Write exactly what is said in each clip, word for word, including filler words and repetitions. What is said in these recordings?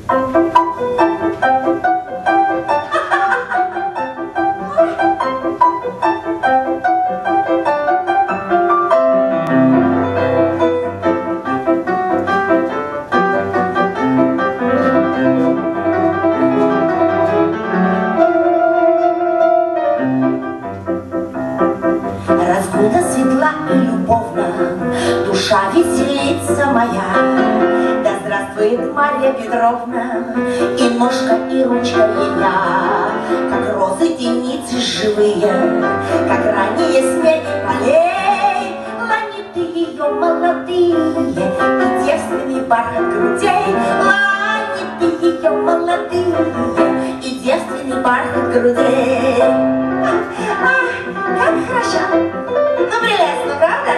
Разгульна, светла и любовна, душа веселится моя. Да здравствует Марья Петровна, и ножка, и ручка ее, как розы деницы живые, как ранее снег полей. Ланиты ее молодые, и девственный бархат грудей. Ланиты ее молодые, и девственный бархат грудей. Ах, как хорошо! Ну, прелестно, правда?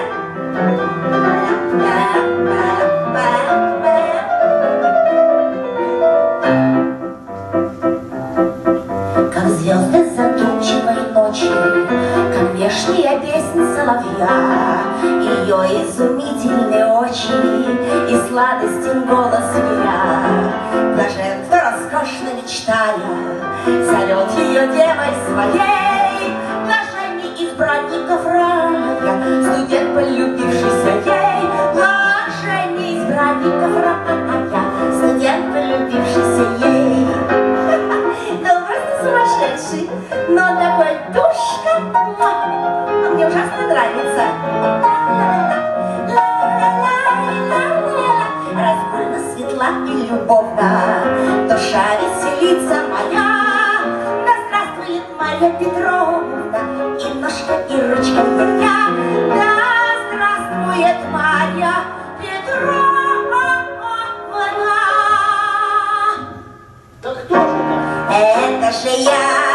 Как звезды задумчивой ночи, как вешняя песня соловья, ее изумительные очи и сладостен голос зверя. Блажен, кто роскошно мечтая, зовет ее девой своей. Блаженней избранников рая, студент, полюбившийся ей. Блаженней избранников рая, студент, полюбившийся ей. Ну, просто сумасшедший, но такой душка, он мне ужасно нравится. Разгульна, светла и любовна, душа веселится моя. Да здравствует Марья Петровна, и ножка, и ручка моя. Да здравствует Марья Петровна. Да кто же это? Это же я.